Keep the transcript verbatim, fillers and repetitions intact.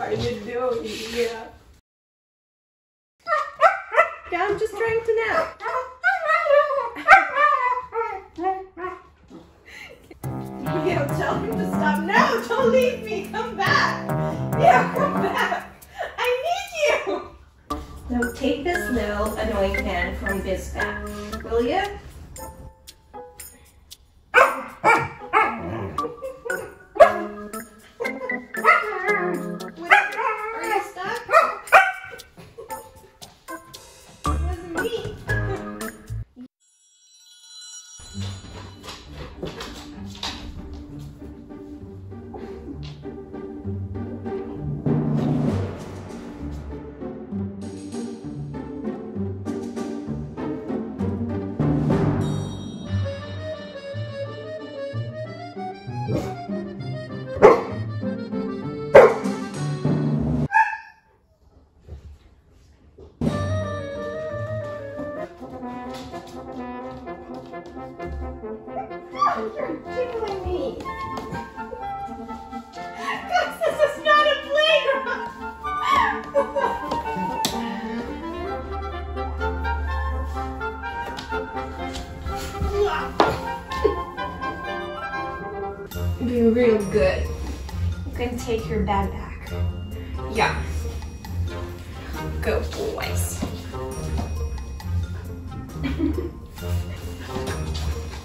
are you doing? Yeah. Yeah, I'm just trying to nap. Yeah, tell him to stop. No, don't leave me. Come back. Yeah, come back. I need you. Now take this little annoying hand from this bag, will you? You're tickling me. Guys, this is not a playground. Be real good. You can take your bag back. Yeah. Go, boys.